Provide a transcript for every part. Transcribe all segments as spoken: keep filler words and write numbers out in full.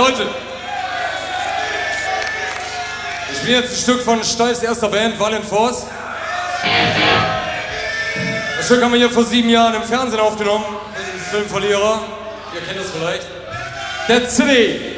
Leute. Ich bin jetzt ein Stück von Stolz erster Band, Violent Force. Das Stück haben wir hier vor sieben Jahren im Fernsehen aufgenommen. Ein Filmverlierer. Ihr kennt das vielleicht. Dead City.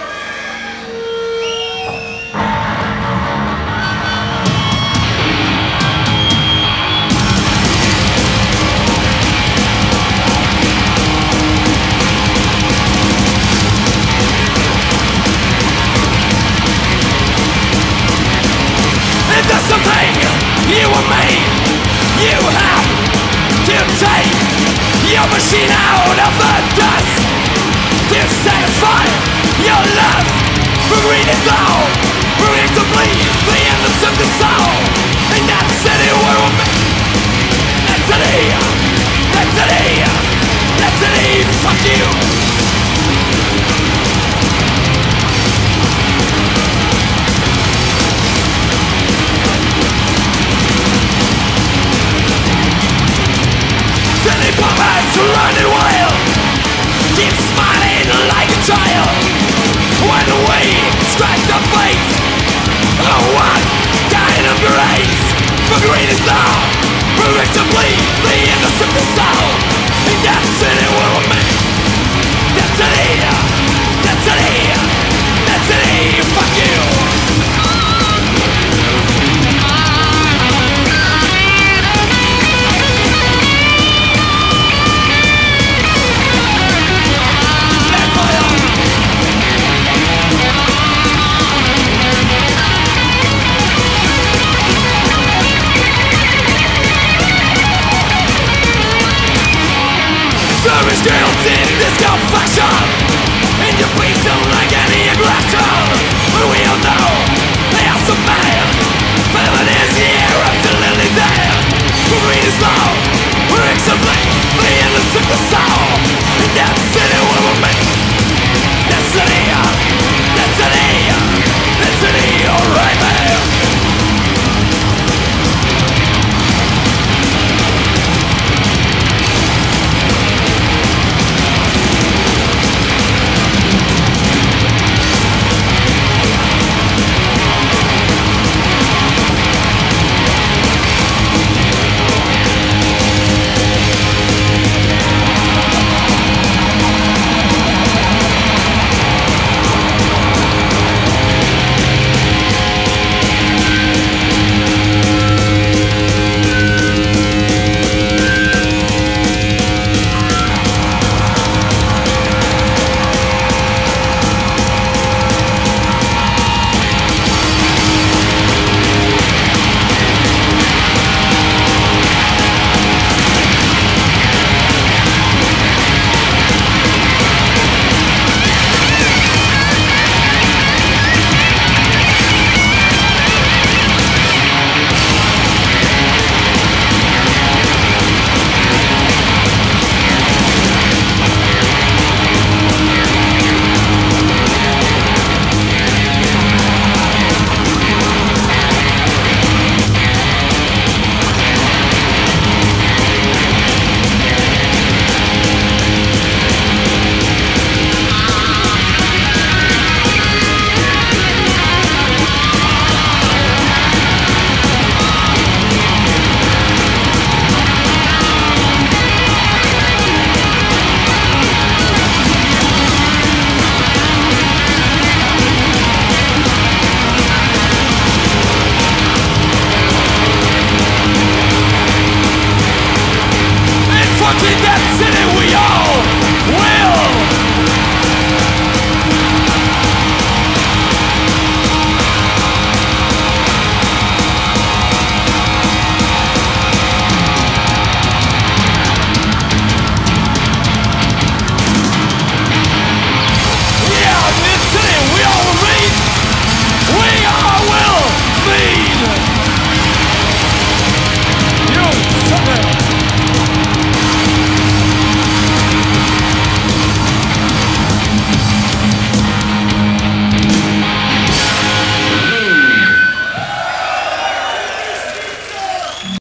There's something you and me, you have to take your machine out of the dust to satisfy your love. For green is low, for it to bleed the endless of the soul. In that city where we're made, that city, that city, that city, fuck you. Silly puppets running wild, keep smiling like a child. When we scratch the face of one kind of grace. For green is love, for rich to bleed the innocent of soul. In that city where we're made, that city, that city, that city, fuck you. Service guilt in this confession.